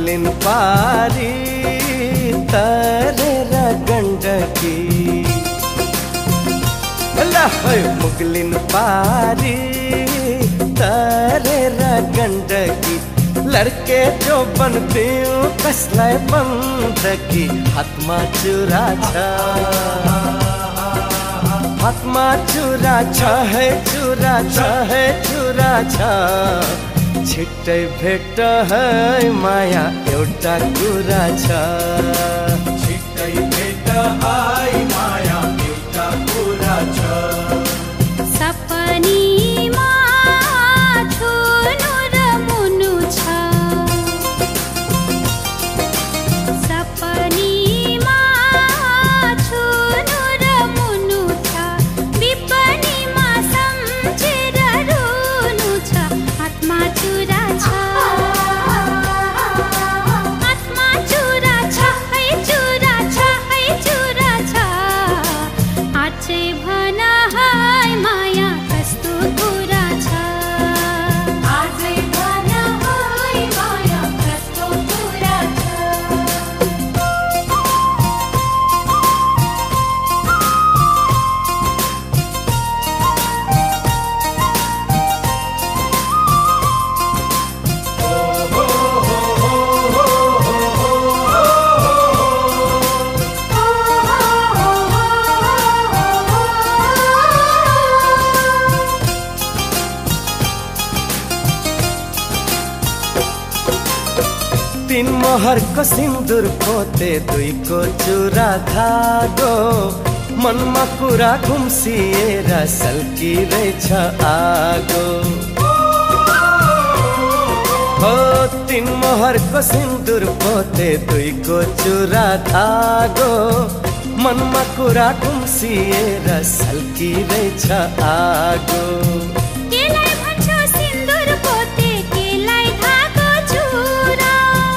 मुगलिन पारी तरेर गण्डकी मुगलिन पारी तरेर गण्डकी लड़के जो बनते कसलाई बन्दकी हातमा चुरा छ हातमा चुरा छ है चुरा छ है चुरा छ छिट्टै भेट है माया एउटा कुरा छ छिट्टै भेट है माया एउटा कुरा छ सपनीमा छुनु र मुनु छ सपनीमा छुनु र मुनु छ विपनीमा सम्झेर रुनु छ हातमा चुरा छ हातमा चुरा छ है चुरा छ है चुरा छ आजै भन है माया कस्तो कुरा छ आजै भन है माया कस्तो कुरा तीन मोहरको सिन्दुर पोते दुईको चुरा धागो मनमा कुरा घुम्सिएर सल्किरहेछ आगो हो तीन मोहरको सिन्दुर पोते दुईको चुरा धागो मनमा कुरा घुम्सिएर सल्किरहेछ आगो केलाई भन्छौ सिन्दुर पोते केलाई धागो चुरा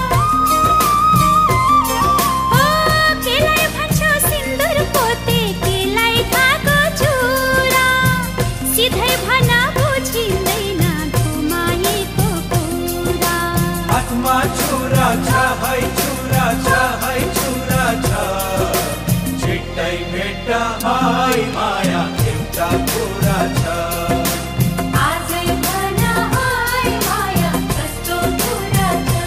हो केलाई भन्छौ सिन्दुर पोते केलाई धागो चुरा सिधै भन बुझिँदैन घुमाएको कुरा हातमा चुरा छ है चुरा छ है चुरा छ छिट्टै भेट है माया एउटा कुरा छ आजै भन है माया कस्तो कुरा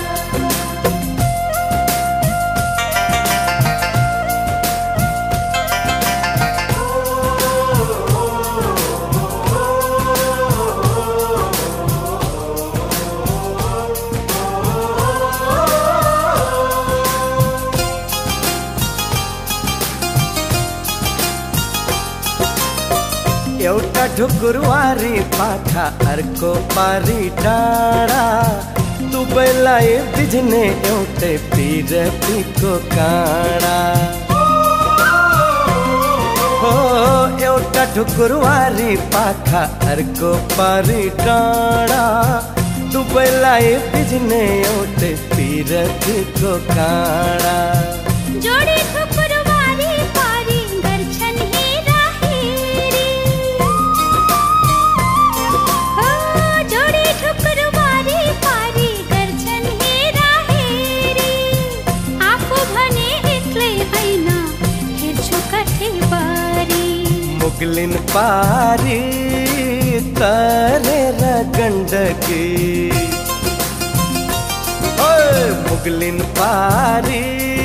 एउटा ढुकुरवारी पाखा अर्को पारी डाँडा दुवैलाई बिझ्ने एउटै पिरतीको काँडा हो एउटा ढुकुरवारी पाखा अर्को पारी डाँडा दुवैलाई बिझ्ने एउटै पिरतीको काँडा जोडी ठुकुरवारी पारी गर्छन् हेरा हेरी हो जोडी ठुकुरवारी पारी गर्छन् हेरा हेरी आफू भने एक्लै होइन हेर्छु कठेबारी मुगलिन पारी तरेर गण्डकी मुगलिन पारी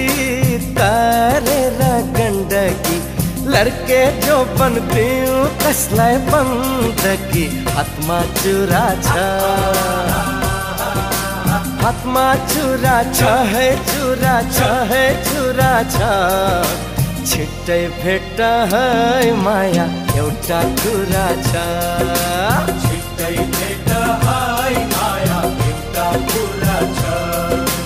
तरेर गण्डकी लड़के जो बनते कसलाई बन्दकी हातमा चुरा छ हातमा चुरा छ है चुरा छ है चुरा छ छिट्टै भेट है माया एउटा कुरा छ छिट्टै भेट है माया एउटा कुरा छ